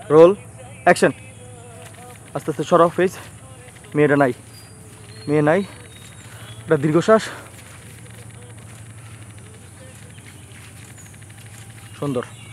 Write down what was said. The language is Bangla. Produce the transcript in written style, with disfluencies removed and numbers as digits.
Roll action. আস্তে আস্তে সরাও ফেস। মেয়েটা নাই, মেয়ে নাই। একটা দীর্ঘশ্বাস। সুন্দর।